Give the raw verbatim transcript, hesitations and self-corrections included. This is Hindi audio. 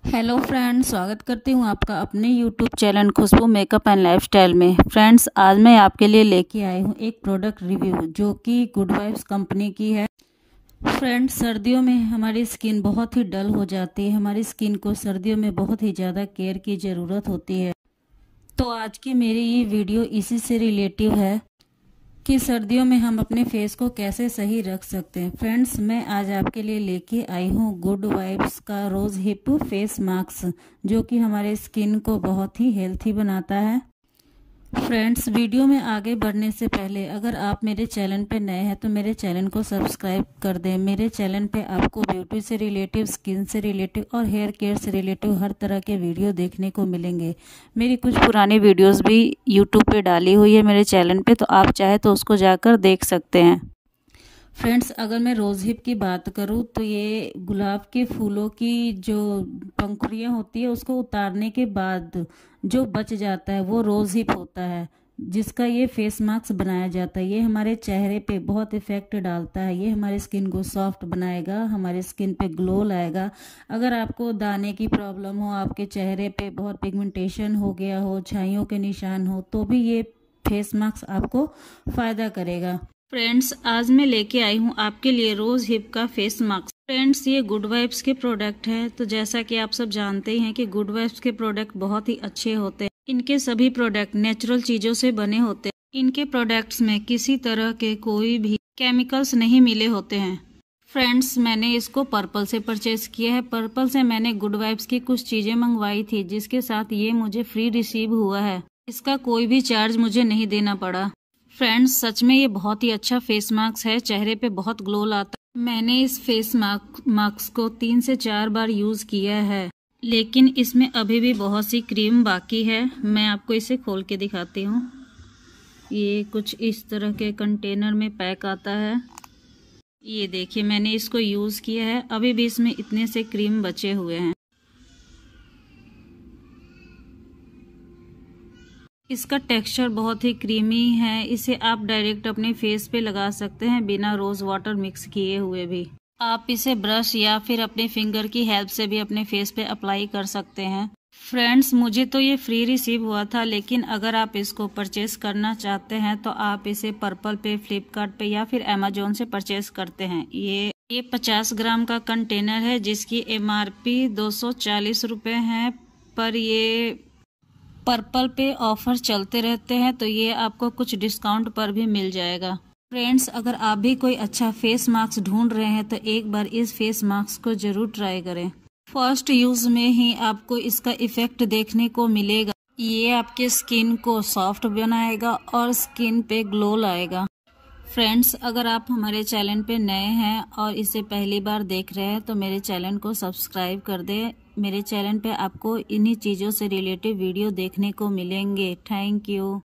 हेलो फ्रेंड्स, स्वागत करती हूँ आपका अपने YouTube channel Khushboo makeup and lifestyle में। फ्रेंड्स, आज मैं आपके लिए लेके आई हूँ एक प्रोडक्ट रिव्यू जो कि गुड वाइब्स कंपनी की है। फ्रेंड्स, सर्दियों में हमारी स्किन बहुत ही डल हो जाती है। हमारी स्किन को सर्दियों में बहुत ही ज़्यादा केयर की ज़रूरत होती है। तो आज की मेरी ये वीडियो इसी से रिलेटिव है कि सर्दियों में हम अपने फेस को कैसे सही रख सकते हैं। फ्रेंड्स, मैं आज आपके लिए लेके आई हूँ गुड वाइब्स का रोज हिप फेस मास्क, जो कि हमारे स्किन को बहुत ही हेल्थी बनाता है। फ्रेंड्स, वीडियो में आगे बढ़ने से पहले अगर आप मेरे चैनल पे नए हैं तो मेरे चैनल को सब्सक्राइब कर दें। मेरे चैनल पे आपको ब्यूटी से रिलेटिव, स्किन से रिलेटिव और हेयर केयर से रिलेटिव हर तरह के वीडियो देखने को मिलेंगे। मेरी कुछ पुरानी वीडियोस भी यूट्यूब पे डाली हुई है मेरे चैनल पे, तो आप चाहे तो उसको जाकर देख सकते हैं। फ्रेंड्स, अगर मैं रोज़ हिप की बात करूं तो ये गुलाब के फूलों की जो पंखुड़ियां होती है उसको उतारने के बाद जो बच जाता है वो रोज़ हिप होता है, जिसका ये फेस मास्क बनाया जाता है। ये हमारे चेहरे पे बहुत इफेक्ट डालता है। ये हमारी स्किन को सॉफ्ट बनाएगा, हमारे स्किन पे ग्लो लाएगा। अगर आपको दाने की प्रॉब्लम हो, आपके चेहरे पे बहुत पिगमेंटेशन हो गया हो, छाइयों के निशान हो, तो भी ये फेस मास्क आपको फ़ायदा करेगा। फ्रेंड्स, आज मैं लेके आई हूँ आपके लिए रोज हिप का फेस मास्क। फ्रेंड्स, ये गुड वाइब्स के प्रोडक्ट है। तो जैसा कि आप सब जानते ही हैं कि गुड वाइब्स के प्रोडक्ट बहुत ही अच्छे होते हैं। इनके सभी प्रोडक्ट नेचुरल चीजों से बने होते हैं। इनके प्रोडक्ट्स में किसी तरह के कोई भी केमिकल्स नहीं मिले होते हैं। फ्रेंड्स, मैंने इसको पर्पल से परचेज किया है। पर्पल से मैंने गुड वाइब्स की कुछ चीजें मंगवाई थी, जिसके साथ ये मुझे फ्री रिसीव हुआ है। इसका कोई भी चार्ज मुझे नहीं देना पड़ा। फ्रेंड्स, सच में ये बहुत ही अच्छा फेस मास्क है। चेहरे पे बहुत ग्लो लाता है। मैंने इस फेस मास्क को तीन से चार बार यूज किया है, लेकिन इसमें अभी भी बहुत सी क्रीम बाकी है। मैं आपको इसे खोल के दिखाती हूँ। ये कुछ इस तरह के कंटेनर में पैक आता है। ये देखिए, मैंने इसको यूज किया है। अभी भी इसमें इतने से क्रीम बचे हुए हैं। इसका टेक्सचर बहुत ही क्रीमी है। इसे आप डायरेक्ट अपने फेस पे लगा सकते हैं बिना रोज वाटर मिक्स किए हुए भी। आप इसे ब्रश या फिर अपने फिंगर की हेल्प से भी अपने फेस पे अप्लाई कर सकते हैं। फ्रेंड्स, मुझे तो ये फ्री रिसीव हुआ था, लेकिन अगर आप इसको परचेस करना चाहते हैं तो आप इसे पर्पल पे, फ्लिपकार्ट पे या फिर अमेजोन से परचेस करते हैं। ये ये पचास ग्राम का कंटेनर है, जिसकी एम आर पी दो सौ चालीस रुपये है। पर ये पर्पल पे ऑफर चलते रहते हैं, तो ये आपको कुछ डिस्काउंट पर भी मिल जाएगा। फ्रेंड्स, अगर आप भी कोई अच्छा फेस मास्क ढूंढ रहे हैं तो एक बार इस फेस मास्क को जरूर ट्राई करें। फर्स्ट यूज में ही आपको इसका इफेक्ट देखने को मिलेगा। ये आपके स्किन को सॉफ्ट बनाएगा और स्किन पे ग्लो लाएगा। फ्रेंड्स, अगर आप हमारे चैनल पे नए हैं और इसे पहली बार देख रहे हैं तो मेरे चैनल को सब्सक्राइब कर दें। मेरे चैनल पे आपको इन्हीं चीज़ों से रिलेटेड वीडियो देखने को मिलेंगे। Thank you.